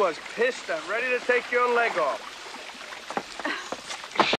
was pissed and ready to take your leg off.